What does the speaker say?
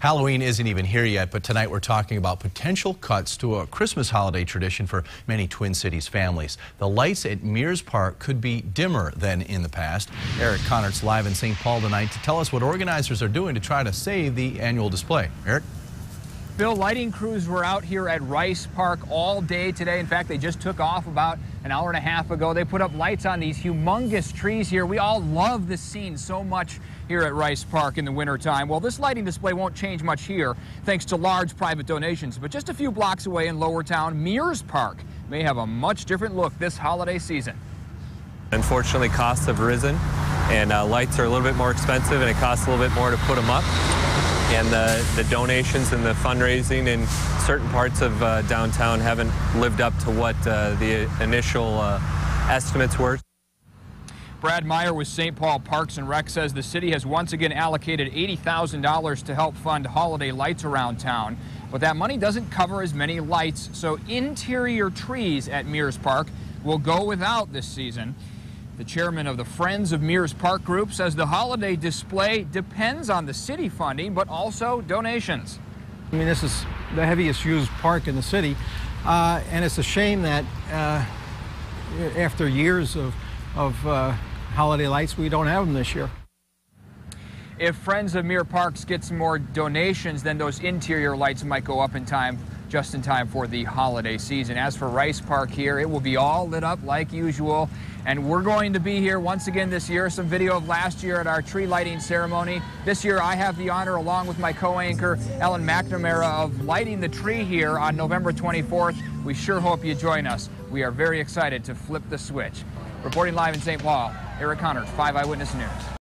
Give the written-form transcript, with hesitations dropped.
Halloween isn't even here yet, but tonight we're talking about potential cuts to a Christmas holiday tradition for many Twin Cities families. The lights at Mears Park could be dimmer than in the past. Eric Connert's live in St. Paul tonight to tell us what organizers are doing to try to save the annual display. Eric? Bill, lighting crews were out here at Rice Park all day today. In fact, they just took off about an hour and a half ago. They put up lights on these humongous trees here. We all love this scene so much here at Rice Park in the wintertime. Well, this lighting display won't change much here thanks to large private donations. But just a few blocks away in Lower Town, Mears Park may have a much different look this holiday season. Unfortunately, costs have risen, and lights are a little bit more expensive, and it costs a little bit more to put them up. And the donations and the fundraising in certain parts of downtown haven't lived up to what the initial estimates were. Brad Meyer with St. Paul Parks and Rec says the city has once again allocated $80,000 to help fund holiday lights around town. But that money doesn't cover as many lights, so interior trees at Mears Park will go without this season. The chairman of the Friends of Mears Park Group says the holiday display depends on the city funding, but also donations. I mean, this is the heaviest used park in the city, and it's a shame that after years of holiday lights, we don't have them this year. If Friends of Mears Parks get some more donations, then those interior lights might go up in time, just in time for the holiday season. As for Rice Park here, it will be all lit up like usual. And we're going to be here once again this year. Some video of last year at our tree lighting ceremony. This year I have the honor, along with my co-anchor Ellen McNamara, of lighting the tree here on November 24th. We sure hope you join us. We are very excited to flip the switch. Reporting live in St. Paul, Eric Conner, 5 Eyewitness News.